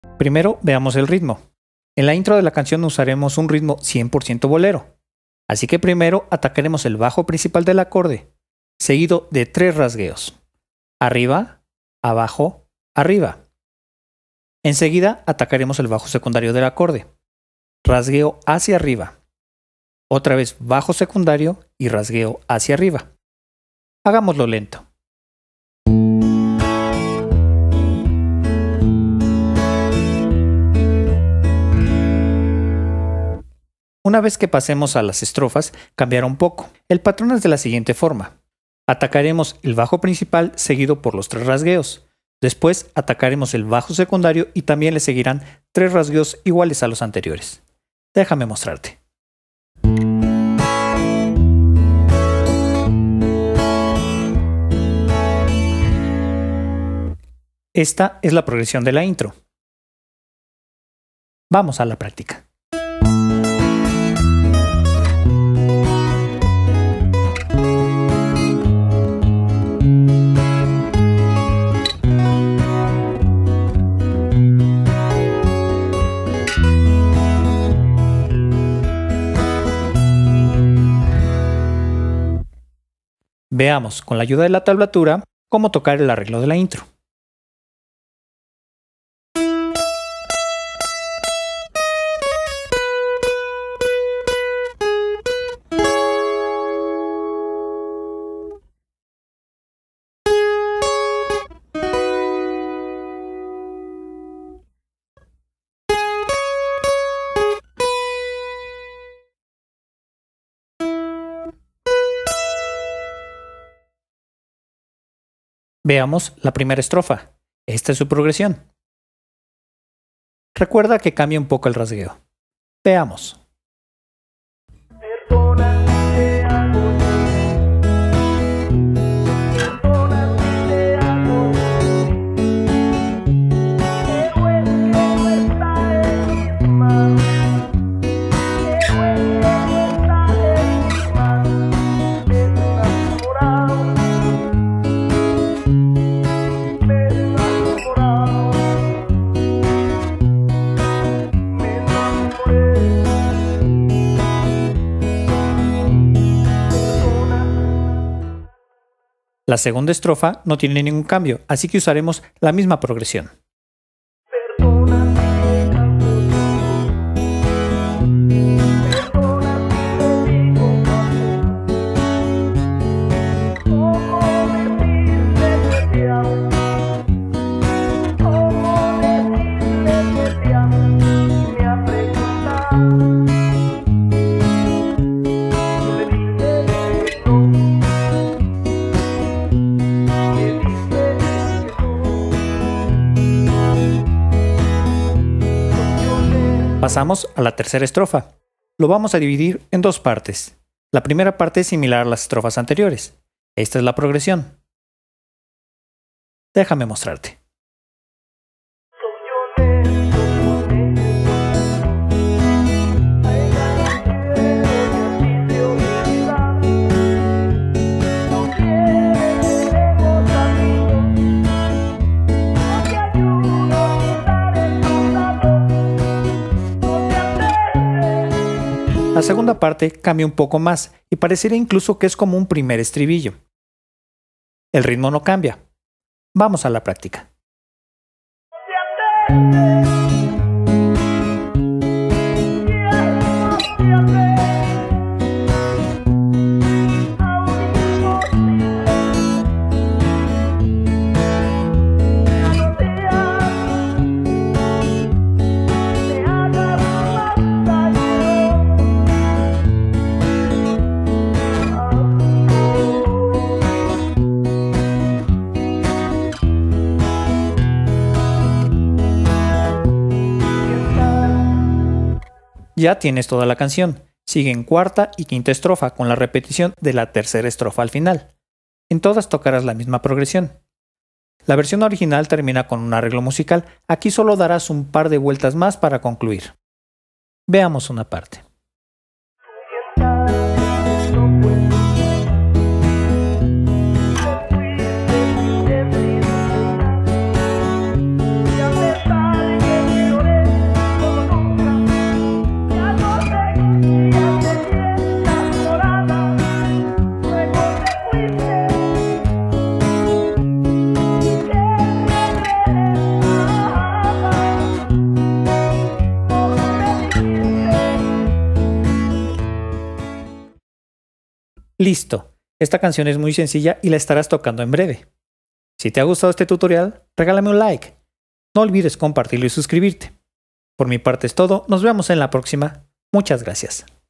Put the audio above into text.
Primero veamos el ritmo. En la intro de la canción usaremos un ritmo 100% bolero. Así que primero atacaremos el bajo principal del acorde, seguido de 3 rasgueos. Arriba, abajo, arriba. Enseguida atacaremos el bajo secundario del acorde. Rasgueo hacia arriba. Otra vez bajo secundario y rasgueo hacia arriba. Hagámoslo lento. Una vez que pasemos a las estrofas, cambiará un poco. El patrón es de la siguiente forma. Atacaremos el bajo principal seguido por los 3 rasgueos. Después atacaremos el bajo secundario y también le seguirán 3 rasgueos iguales a los anteriores. Déjame mostrarte. Esta es la progresión de la intro. Vamos a la práctica. Veamos, con la ayuda de la tablatura, cómo tocar el arreglo de la intro. Veamos la primera estrofa. Esta es su progresión. Recuerda que cambia un poco el rasgueo. Veamos. La segunda estrofa no tiene ningún cambio, así que usaremos la misma progresión. Pasamos a la tercera estrofa. Lo vamos a dividir en 2 partes. La primera parte es similar a las estrofas anteriores. Esta es la progresión. Déjame mostrarte. La segunda parte cambia un poco más y pareciera incluso que es como un primer estribillo. El ritmo no cambia. Vamos a la práctica. Ya tienes toda la canción. Sigue en cuarta y quinta estrofa con la repetición de la tercera estrofa al final. En todas tocarás la misma progresión. La versión original termina con un arreglo musical. Aquí solo darás un par de vueltas más para concluir. Veamos una parte. Listo, esta canción es muy sencilla y la estarás tocando en breve. Si te ha gustado este tutorial, regálame un like. No olvides compartirlo y suscribirte. Por mi parte es todo, nos vemos en la próxima. Muchas gracias.